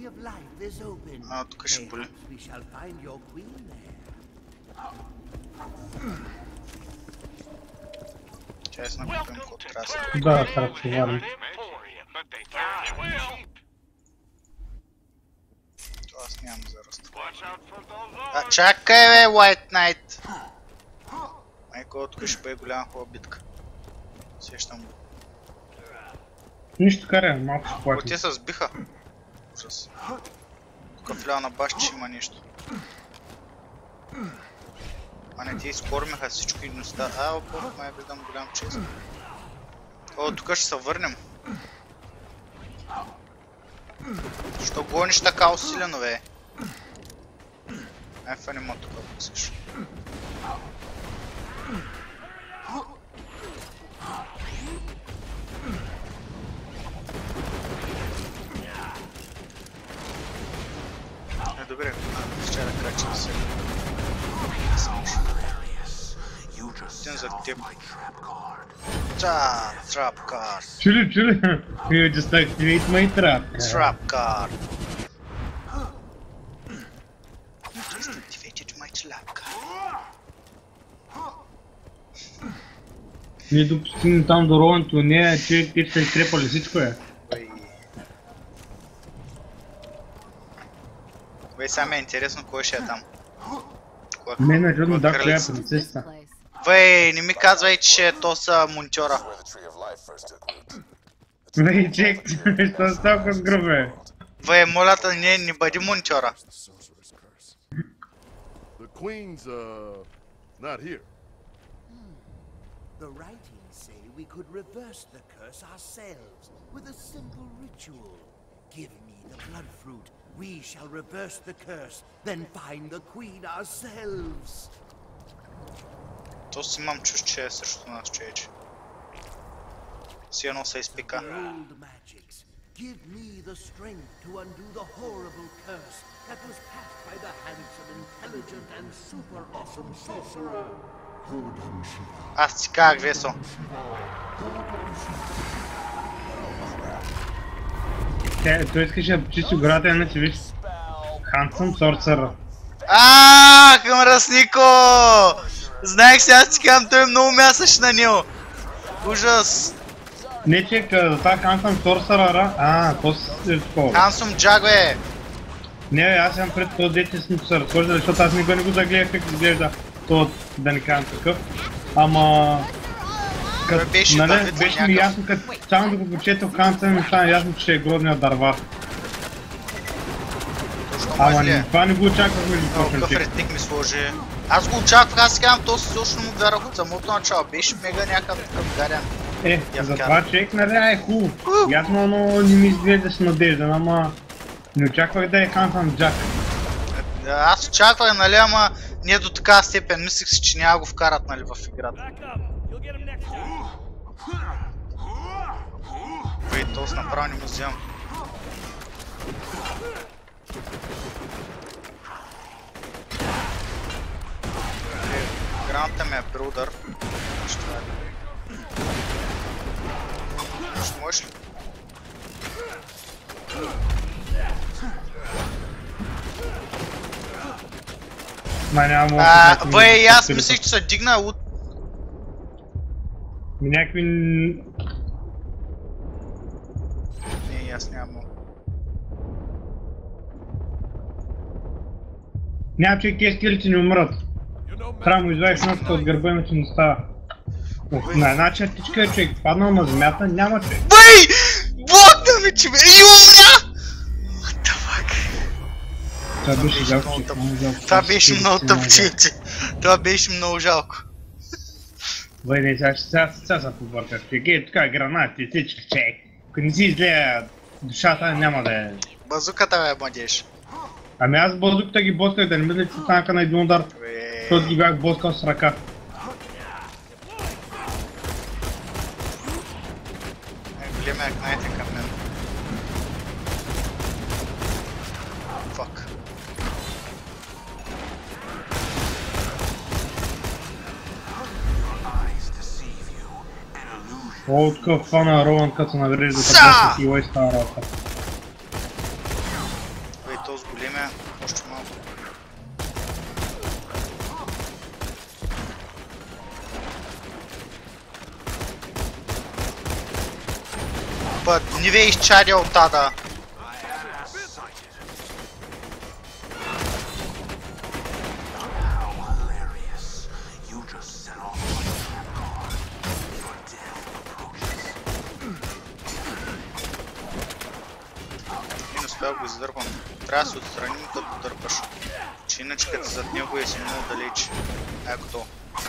А, тук ще боли. Чай с накупим код траса. Да, трябва да се варим. Това аз нямам за разтоварване. А, чакай бе, White Knight! Майко, тук ще бъде голяма хубава битка. Сещам го. Нищо карай, малко ще плати. Те се сбиха. Ужас. Тук вляво на баш, че има нещо. А не, те изкормиха всичко и носта. А, опа, май виждам голям чест. О, тук ще се върнем. Що гониш така усилено, бе? Ай, фанима тук, ако искаш. Добре, ще да крачим се. Един за теб. Trap card. Чули? You just activate my trap. Trap card. You just activated my trap card. Ние допустим там до ровенето, не, че те са изтрепали всичко е. Бе, сега ме е интересно кой ще е там. Не, наредно да, коя е принцесата. Бе, не ми казвай, че то са монтьора. Бе, чек, що са толкова с грубе? Бе, молята, не бъди монтьора. The queen's, not here. The writings say we could reverse the curse ourselves with a simple ritual. Give me the blood fruit. We shall reverse the curse, then find the queen ourselves. То си имам чуш, че е срещу нас, човече. Си едно се изпика. Old magics. Give me the strength to undo the horrible curse that was cast by the handsome, intelligent, and super awesome sorcerer. Аз ти казах, Весо. Той искаше да почисти гората, иначе виж Handsome Sorcerer. Мръснико! Знаех сега, аз ти казвам, той е много мясаш на него. Ужас. Не, че това Handsome Sorcerer, то си такова. Handsome Jack, бе. Не, аз имам пред този дете с се разхожда, защото аз никога не го загледах как изглежда то, да не казвам такъв. Ама... Беше ми ясно, като само да го прочетох Handsome, ми стана ясно, че е грозният дървар. Ама това не го очаквахме да почнем. Какъв ретник ми сложи. Аз го очаквах, аз си казвам, то си точно му вярах от самото начало. Беше мега някакъв такъв гарян. Затова човек нали е хубаво. Ясно, но не ми изглеждаше надежда, ама... Не очаквах да е Handsome Jack. Аз очаквах, нали, ама не до такава степен. Мислих си, че няма го вкарат, нали, в играта. Вей, този направо не му вземам. Граната ми е брудър. Ще можеш ли? Бе, аз мислих, че се дигна от... Някакви... Не, аз нямам. Няма човек, тези скелети не умрат. Трябва му извадиш носата от гърба, иначе не става. На една чертичка е човек, паднал на земята, няма човек. Бей! Блокна ми, че бе! И умря! What the fuck? Това беше жалко, това беше много тъпчете. Това беше много жалко. Бе, не, сега се побъркаш човек. Така гранати, всички човек. Ако не си излея душата, няма да е... Базуката бе, младеж. Ами аз базуката ги босках, да не мисля, че станаха на един удар. Защото ги бях боскал с ръка. Големия кнайт е към мен. Фак. О, такъв фана Рован, като се наврежда, така и лой става работа. с големия, още малко. Път, не ви е изчадил тада. И не успял го издърпам. Трябва да се отстраним като дърпаш. Че иначе като зад него е си много далеч. Ето то.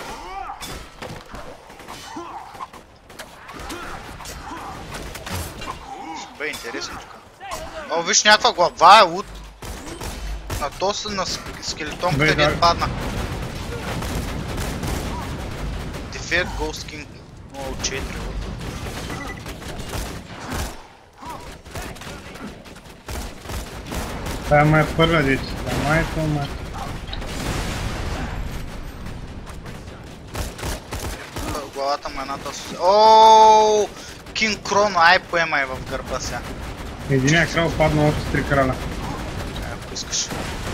Бе, интересно тук. О, виж някаква глава е лут. На тоса на скелетон, къде падна. Дефект Ghost King 04. Това е моя първа деца. Това е. Главата му едната с... Ооо! Кинг Крон, ай поемай в гърба сега. Единия крал падна още с 3 краля. Ако искаш.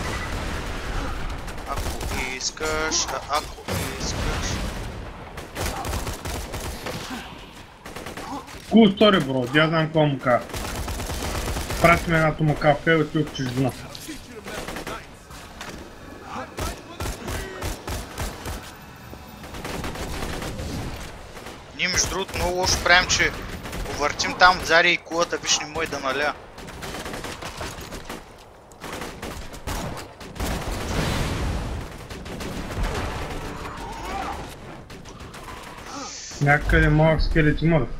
Ако искаш. Cool story, бро. Я знам какво му кажа. Прати ме едната му кафе и отидох в чужбина. Ние между другото много лошо правим, че повъртим там отзади и кулата, виж не мой да наля. Някъде малък скелет има да.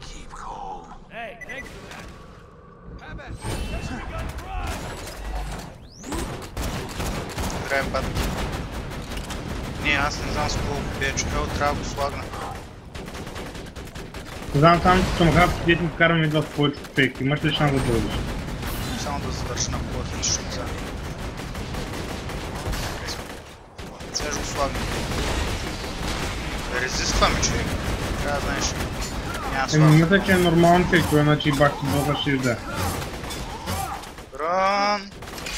Играй път. Не, аз не знам с какво бе чукал, трябва да го слагна. Знам само, че съм хап, дете ми вкарам идва в повече копейки. Имаш ли шанс да дойдеш? Само да завърши на кулата лично за. Сега ще го слагна. Резистваме, човек. Трябва да знаеш. Няма слагна. Мисля, че е нормално, че кой иначе и бах ти боса ще изде. Рън!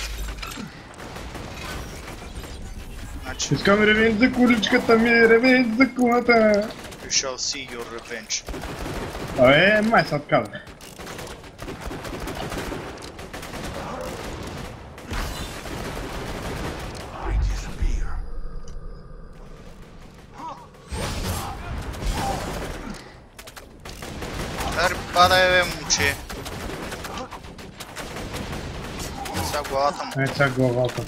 Искам ревенж за куличката ми, ревенж за кулата! You shall see your revenge. Абе, май се отказах. Аре, падай бе, момче. Сега главата му. Сега главата.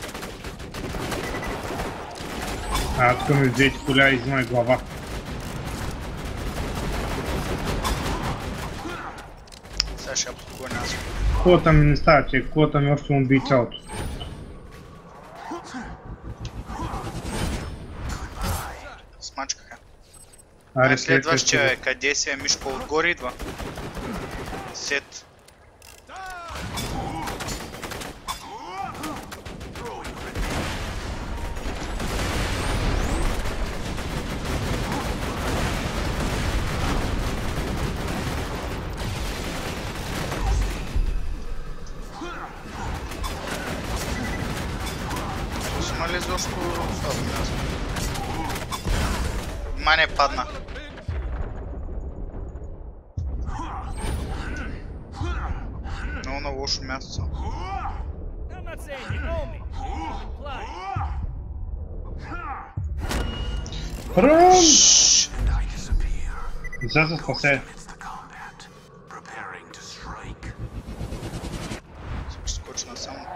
Тук ми взети коля и измай глава. Сега ще я подклоня аз. Кулата ми не става, че кулата ми още му би цялото. Смачкаха. Аре, Следващия е, къде си е Мишко? Отгоре идва. Сет. Има ли защо слабо място? Внимание, падна. Много на лошо място съм. Ръм! За се спасе. Скочна само.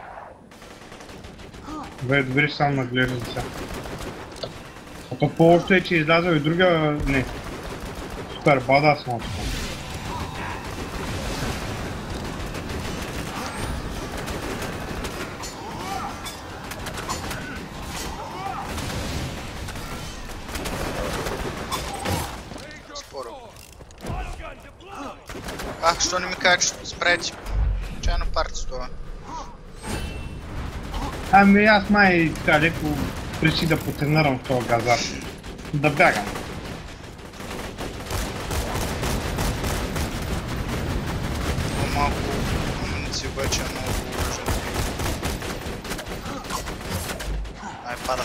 Бе, добре, само наглеждам сега. А то по-общо е, че излязъл и другия... не. Супер бадас на това. Споро. Що не ми кажа, че спрете? Чайно парти това. Ами аз май така леко реши да потренирам в този газар. Да бягам. Малко амуниция обаче е много положен. падат.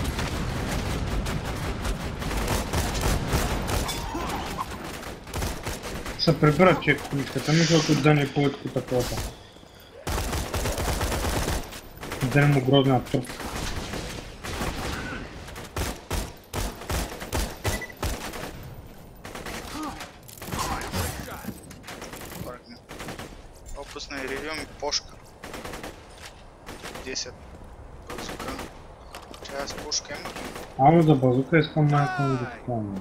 Се прибират чек количката ми, защото да не повече такова. Да не му грозна труп. Опусна и ревю ми пошка. 10 базука. Чая с пушка има. Ама за базука искам майка ми да спомня.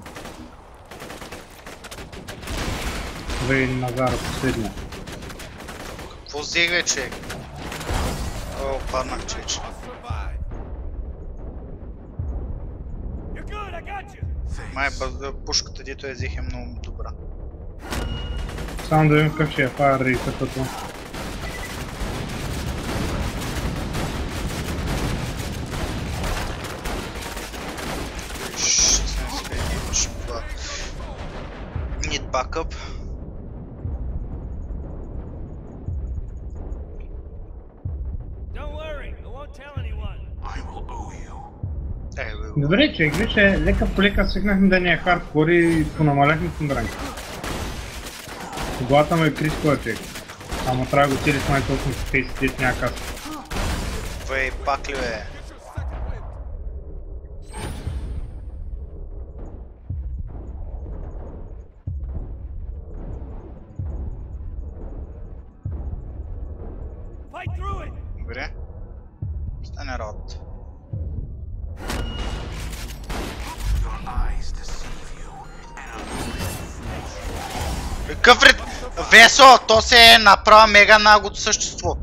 Вей Назара последния. Какво взега, човек? О, паднах, човече. Май пушката, дето я взех е много добра. Само да видим какъв ще е файер рейсът това. Need backup. Добре, човек, вижте, лека по лека свикнахме да ни е хардкор и понамаляхме кондрани. Главата му е крискова, човек. Ама трябва да го цели с май толкова фейс, дет няма каса. Вей, пак ли бе? Добре. Стане работа. Какъв ред? Весо, то се е направо мега нагото същество.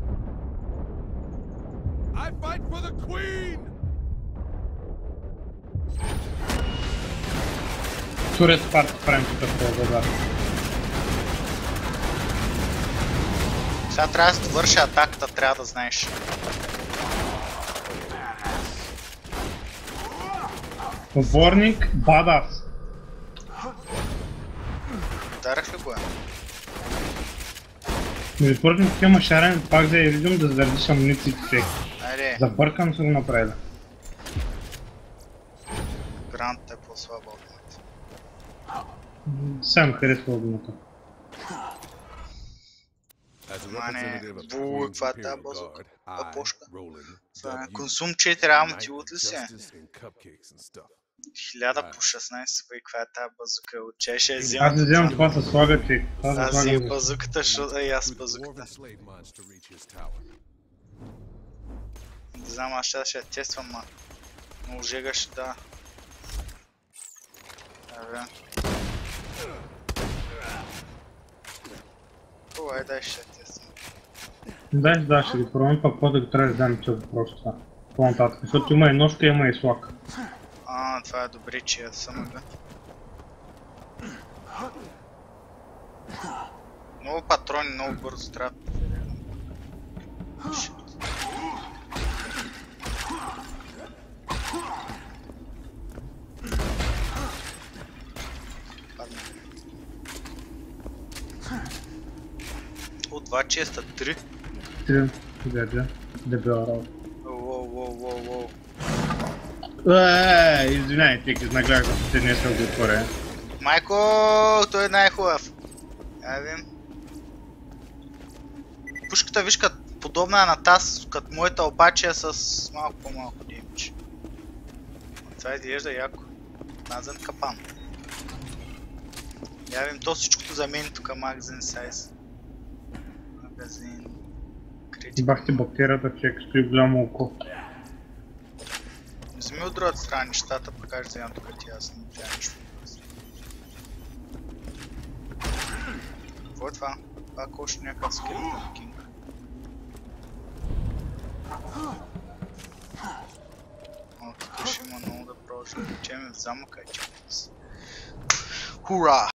Турет парти правим тук в този базар. Сега трябва да се върши атаката, трябва да знаеш. Поборник, бадас. Ударах ли го е? Между прочим, такива машарен пак да я видим да задържиш амунициите човек. Айде. Забъркам се го направили. Гранта е по-слаба от мен. Сам харесва обмата. Мане, буй, каква е тази базука? Пошка. Консум 4 ама ти от ли си? 1000 по 16, бе, каква е тази базука? Отче ще я взема. Аз не вземам това със слага, че. Аз взема базуката, защото и аз базуката. Не знам, аз ще я тествам, ма. Много жега ще да. Абе. Ой, дай ще я тествам. Да, ще ги пробвам, пък по да ги трябва да дам че въпрос това. По-нататък, защото има и ножка, има и слаг. Това е добре, че я съм бе. Много патрони, много бързо трябва. От 2 честа 3. 3, дебела работа. Воу. Извинявай, че нагледах да се днес да го отворя. Майко, той е най-хубав. Я видим. Пушката виж подобна е на таз, като моята обаче е с малко по-малко димче. Това изглежда яко. Назен капан. Я видим то всичкото за мен тук, магазин сайз. Магазин. Бах ти бактерията, човек, стои голямо око. Вземи от другата страна нещата, пък аз вземам тук ти, аз не вземам нищо. Какво е това? Пак още някакъв скелетон кинг. О, тук ще има много да пробваш да речем в замъка и чакай. Хура!